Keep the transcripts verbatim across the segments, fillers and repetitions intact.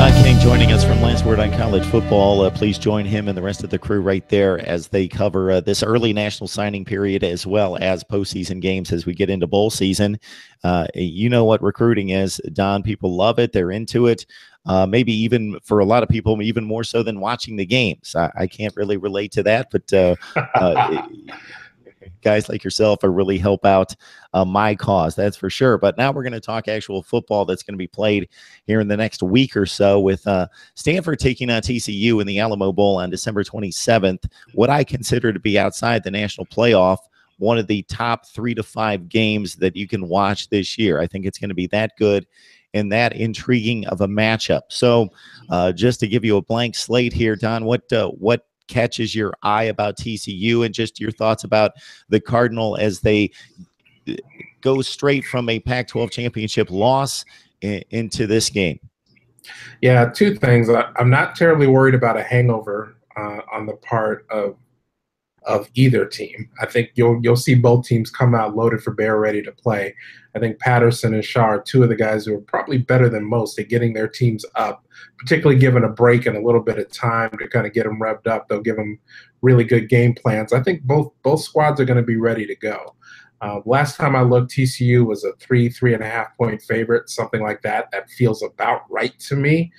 Don King joining us from Last Word on College Football. Uh, please join him and the rest of the crew right there as they cover uh, this early national signing period as well as postseason games as we get into bowl season. Uh, you know what recruiting is, Don. People love it. They're into it. Uh, maybe even for a lot of people, even more so than watching the games. I, I can't really relate to that, but uh, uh, guys like yourself are really help out uh, my cause, that's for sure. But now we're going to talk actual football that's going to be played here in the next week or so with uh, Stanford taking on T C U in the Alamo Bowl on December twenty-seventh. What I consider to be outside the national playoff, one of the top three to five games that you can watch this year. I think it's going to be that good and that intriguing of a matchup. So uh, just to give you a blank slate here, Don, what uh, what catches your eye about T C U and just your thoughts about the Cardinal as they go straight from a Pac twelve championship loss in, into this game? Yeah, two things. I, I'm not terribly worried about a hangover uh, on the part of of either team. I think you'll you'll see both teams come out loaded for bear, ready to play. I think Patterson and Shaw are two of the guys who are probably better than most at getting their teams up, particularly given a break and a little bit of time to kind of get them revved up. They'll give them really good game plans. I think both both squads are going to be ready to go. Uh, last time I looked, T C U was a three, three and a half point favorite, something like that. That feels about right to me.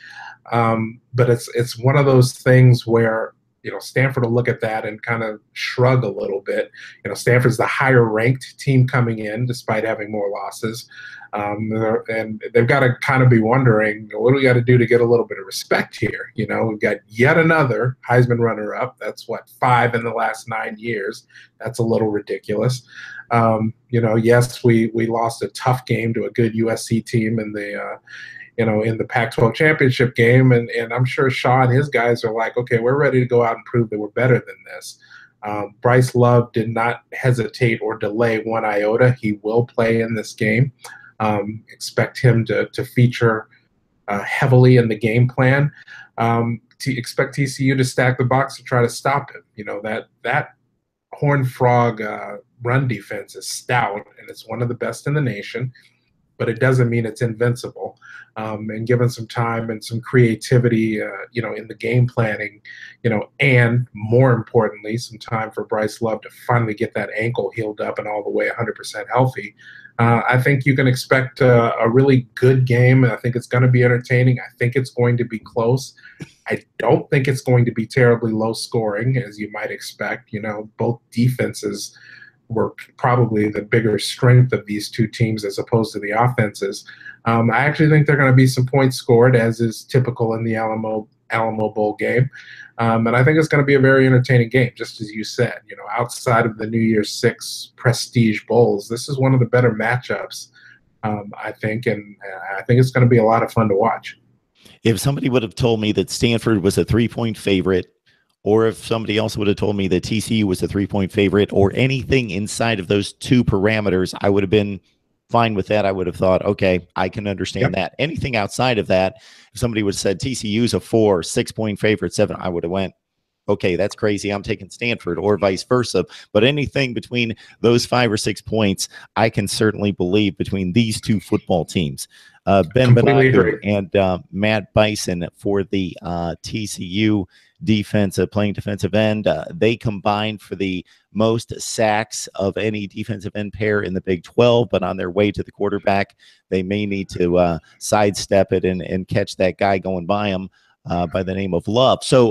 Um, but it's it's one of those things where, you know, Stanford will look at that and kind of shrug a little bit. You know, Stanford's the higher ranked team coming in despite having more losses. Um, and they've got to kind of be wondering, what do we got to do to get a little bit of respect here? You know, we've got yet another Heisman runner-up. That's what, five in the last nine years. That's a little ridiculous. Um, you know, yes, we we lost a tough game to a good U S C team in the uh, you know, in the Pac twelve championship game. And, and I'm sure Shaw and his guys are like, okay, we're ready to go out and prove that we're better than this. Um, Bryce Love did not hesitate or delay one iota. He will play in this game. Um, expect him to, to feature uh, heavily in the game plan. Um, to expect T C U to stack the box to try to stop him. You know, that, that Horned Frog uh, run defense is stout, and it's one of the best in the nation, but it doesn't mean it's invincible. Um, and given some time and some creativity, uh, you know, in the game planning, you know, and more importantly, some time for Bryce Love to finally get that ankle healed up and all the way one hundred percent healthy, uh, I think you can expect a, a really good game. I think it's going to be entertaining. I think it's going to be close. I don't think it's going to be terribly low scoring, as you might expect. You know, both defenses were probably the bigger strength of these two teams as opposed to the offenses. Um, I actually think there are going to be some points scored, as is typical in the Alamo Alamo Bowl game. Um, and I think it's going to be a very entertaining game, just as you said. You know, outside of the New Year's Six prestige bowls, this is one of the better matchups, um, I think, and I think it's going to be a lot of fun to watch. If somebody would have told me that Stanford was a three-point favorite, or if somebody else would have told me that T C U was a three-point favorite, or anything inside of those two parameters, I would have been fine with that. I would have thought, okay, I can understand yep. that. Anything outside of that, if somebody would have said T C U's a four, six-point favorite, seven, I would have went, okay, that's crazy. I'm taking Stanford, or vice versa. But anything between those five or six points, I can certainly believe between these two football teams. Uh, Ben Benoit and uh, Matt Bison for the uh, T C U defense, uh, playing defensive end. Uh, they combined for the most sacks of any defensive end pair in the Big twelve, but on their way to the quarterback, they may need to uh, sidestep it and, and catch that guy going by him uh, by the name of Love. So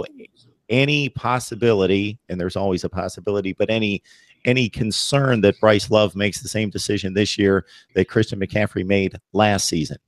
any possibility, and there's always a possibility, but any any concern that Bryce Love makes the same decision this year that Christian McCaffrey made last season?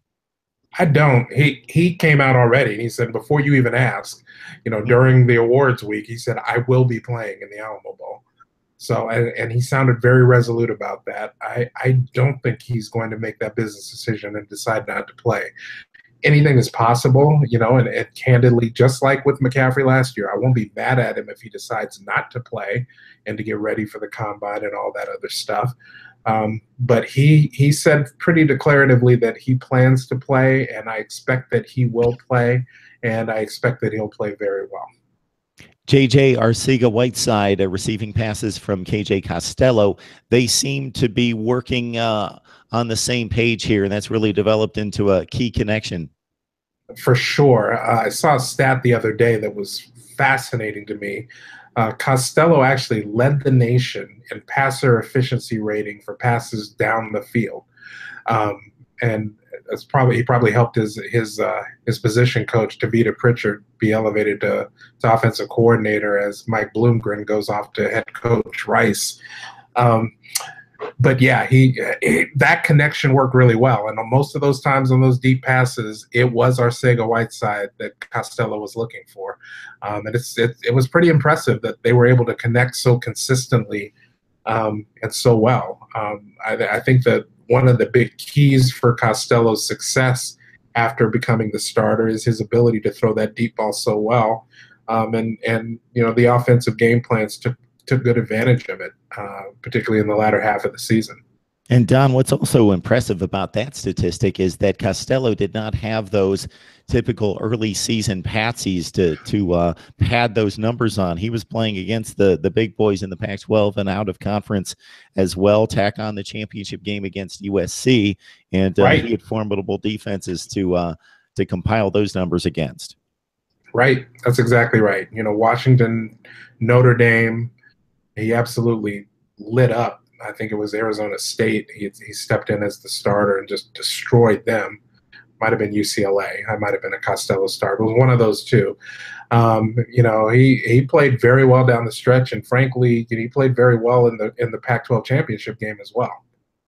I don't. He he came out already and he said, before you even ask, you know, during the awards week, he said, I will be playing in the Alamo Bowl. So, and, and he sounded very resolute about that. I, I don't think he's going to make that business decision and decide not to play. Anything is possible, you know, and, and candidly, just like with McCaffrey last year, I won't be mad at him if he decides not to play and to get ready for the combine and all that other stuff. Um, but he he said pretty declaratively that he plans to play, and I expect that he will play, and I expect that he'll play very well. J J Arcega-Whiteside uh, receiving passes from K J Costello. They seem to be working uh, on the same page here, and that's really developed into a key connection. For sure. Uh, I saw a stat the other day that was fascinating to me. Uh, Costello actually led the nation in passer efficiency rating for passes down the field, um, and it's probably he probably helped his his uh, his position coach Tavita Pritchard be elevated to, to offensive coordinator as Mike Bloomgren goes off to head coach Rice. Um, But yeah, he, he that connection worked really well, and on most of those times on those deep passes, it was Arcega-Whiteside that Costello was looking for, um, and it's it, it was pretty impressive that they were able to connect so consistently um, and so well. Um, I, I think that one of the big keys for Costello's success after becoming the starter is his ability to throw that deep ball so well, um, and and you know the offensive game plans took took good advantage of it, uh, particularly in the latter half of the season. And Don, what's also impressive about that statistic is that Costello did not have those typical early season patsies to to uh, pad those numbers on. He was playing against the the big boys in the Pac twelve and out of conference as well. Tack on the championship game against U S C, and uh, right. he had formidable defenses to uh, to compile those numbers against. Right, that's exactly right. You know, Washington, Notre Dame. He absolutely lit up. I think it was Arizona State. He, he stepped in as the starter and just destroyed them. Might have been U C L A. I might have been a Costello start. It was one of those two. Um, you know, he he played very well down the stretch, and frankly, he played very well in the in the Pac twelve championship game as well.